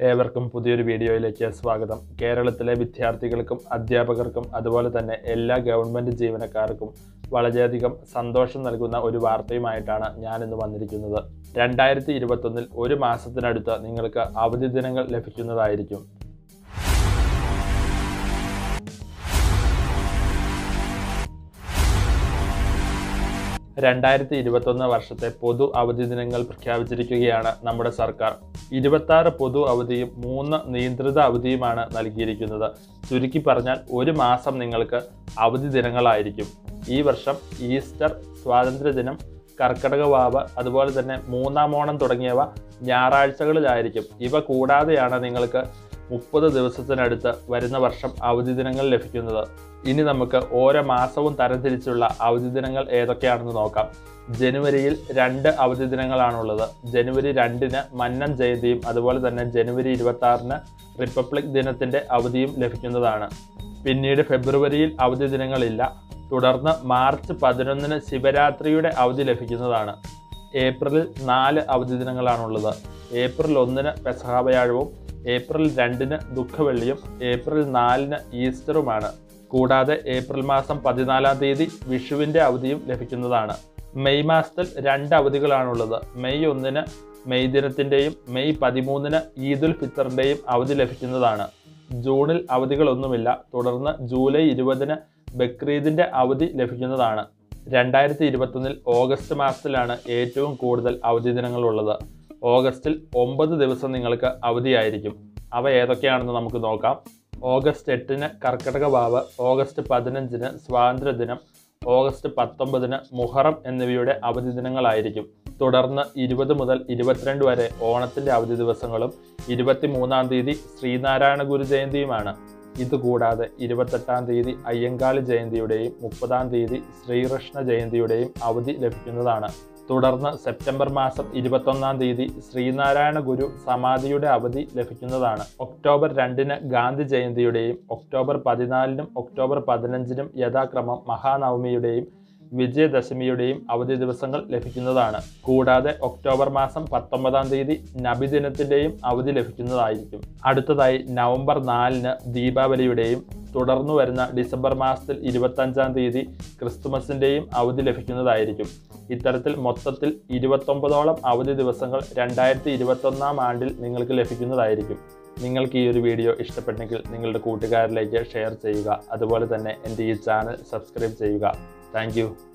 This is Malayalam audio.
ഏവർക്കും പുതിയൊരു വീഡിയോയിലേക്ക് സ്വാഗതം. കേരളത്തിലെ വിദ്യാർത്ഥികൾക്കും അധ്യാപകർക്കും അതുപോലെ തന്നെ എല്ലാ ഗവൺമെൻറ് ജീവനക്കാർക്കും വളരെയധികം സന്തോഷം നൽകുന്ന ഒരു വാർത്തയുമായിട്ടാണ് ഞാനിന്ന് വന്നിരിക്കുന്നത്. 2021 ഒരു മാസത്തിനടുത്ത് നിങ്ങൾക്ക് അവധി ദിനങ്ങൾ ലഭിക്കുന്നതായിരിക്കും. വർഷത്തെ പൊതു അവധി ദിനങ്ങൾ പ്രഖ്യാപിച്ചിരിക്കുകയാണ് നമ്മുടെ സർക്കാർ. 26 പൊതു അവധിയും 3 നിയന്ത്രിത അവധിയുമാണ് നൽകിയിരിക്കുന്നത്. ചുരുക്കി പറഞ്ഞാൽ ഒരു മാസം നിങ്ങൾക്ക് അവധി ദിനങ്ങളായിരിക്കും. ഈ വർഷം ഈസ്റ്റർ, സ്വാതന്ത്ര്യദിനം, കർക്കടക വാവ്, അതുപോലെ തന്നെ മൂന്നാം ഓണം തുടങ്ങിയവ ഞായറാഴ്ചകളിലായിരിക്കും. ഇവ കൂടാതെയാണ് നിങ്ങൾക്ക് 30 ദിവസത്തിനടുത്ത് വരുന്ന വർഷം അവധി ദിനങ്ങൾ ലഭിക്കുന്നത്. ഇനി നമുക്ക് ഓരോ മാസവും തരംതിരിച്ചുള്ള അവധി ദിനങ്ങൾ ഏതൊക്കെയാണെന്ന് നോക്കാം. ജനുവരിയിൽ 2 അവധി ദിനങ്ങളാണുള്ളത്. ജനുവരി 2-ന് മന്നം ജയന്തിയും അതുപോലെ തന്നെ ജനുവരി 26-ന് റിപ്പബ്ലിക് ദിനത്തിൻ്റെ അവധിയും ലഭിക്കുന്നതാണ്. പിന്നീട് ഫെബ്രുവരിയിൽ അവധി ദിനങ്ങളില്ല. തുടർന്ന് മാർച്ച് 11-ന് ശിവരാത്രിയുടെ അവധി ലഭിക്കുന്നതാണ്. ഏപ്രിലിൽ 4 അവധി ദിനങ്ങളാണുള്ളത്. ഏപ്രിൽ 1-ന് പെസഹ വ്യാഴവും, ഏപ്രിൽ 2-ന് ദുഃഖവെള്ളിയും, ഏപ്രിൽ 4-ന് ഈസ്റ്ററുമാണ്. കൂടാതെ ഏപ്രിൽ മാസം 14-ാം തീയതി വിഷുവിൻ്റെ അവധിയും ലഭിക്കുന്നതാണ്. മെയ് മാസത്തിൽ 2 അവധികളാണുള്ളത്. മെയ് 1-ന് മെയ് ദിനത്തിൻ്റെയും മെയ് 13-ന് ഈദുൽ ഫിത്തറിൻ്റെയും അവധി ലഭിക്കുന്നതാണ്. ജൂണിൽ അവധികളൊന്നുമില്ല. തുടർന്ന് ജൂലൈ 20-ന് ബക്രീദിൻ്റെ അവധി ലഭിക്കുന്നതാണ്. 2021 ഓഗസ്റ്റ് മാസത്തിലാണ് ഏറ്റവും കൂടുതൽ അവധി ദിനങ്ങളുള്ളത്. ഓഗസ്റ്റിൽ 9 ദിവസം നിങ്ങൾക്ക് അവധിയായിരിക്കും. അവ ഏതൊക്കെയാണെന്ന് നമുക്ക് നോക്കാം. ഓഗസ്റ്റ് 8-ന് കർക്കടക വാവ്, ഓഗസ്റ്റ് 15-ന് സ്വാതന്ത്ര്യദിനം, ഓഗസ്റ്റ് 19-ന് മുഹറം എന്നിവയുടെ അവധി ദിനങ്ങളായിരിക്കും. തുടർന്ന് 20 മുതൽ 22 വരെ ഓണത്തിൻ്റെ അവധി ദിവസങ്ങളും 23-ാം തീയതി ശ്രീനാരായണ ഗുരു ജയന്തിയുമാണ്. ഇതുകൂടാതെ 28-ാം തീയതി അയ്യങ്കാളി ജയന്തിയുടെയും 30-ാം തീയതി ശ്രീകൃഷ്ണ ജയന്തിയുടെയും അവധി ലഭിക്കുന്നതാണ്. തുടർന്ന് സെപ്റ്റംബർ മാസം 21-ാം തീയതി ശ്രീനാരായണ ഗുരു സമാധിയുടെ അവധി ലഭിക്കുന്നതാണ്. ഒക്ടോബർ 2-ന് ഗാന്ധി ജയന്തിയുടെയും ഒക്ടോബർ 14-നും ഒക്ടോബർ 15-നും യഥാക്രമം മഹാനവമിയുടെയും വിജയദശമിയുടെയും അവധി ദിവസങ്ങൾ ലഭിക്കുന്നതാണ്. കൂടാതെ ഒക്ടോബർ മാസം 19-ാം തീയതി നബിദിനത്തിൻ്റെയും അവധി ലഭിക്കുന്നതായിരിക്കും. അടുത്തതായി നവംബർ 4-ന് ദീപാവലിയുടെയും തുടർന്നു വരുന്ന ഡിസംബർ മാസത്തിൽ 25-ാം തീയതി ക്രിസ്തുമസിൻ്റെയും അവധി ലഭിക്കുന്നതായിരിക്കും. ഇത്തരത്തിൽ മൊത്തത്തിൽ 29ഓളം അവധി ദിവസങ്ങൾ 2021 ആണ്ടിൽ നിങ്ങൾക്ക് ലഭിക്കുന്നതായിരിക്കും. നിങ്ങൾക്ക് ഈ ഒരു വീഡിയോ ഇഷ്ടപ്പെട്ടെങ്കിൽ നിങ്ങളുടെ കൂട്ടുകാരിലേക്ക് ഷെയർ ചെയ്യുക. അതുപോലെ തന്നെ എൻ്റെ ഈ ചാനൽ സബ്സ്ക്രൈബ് ചെയ്യുക. Thank U.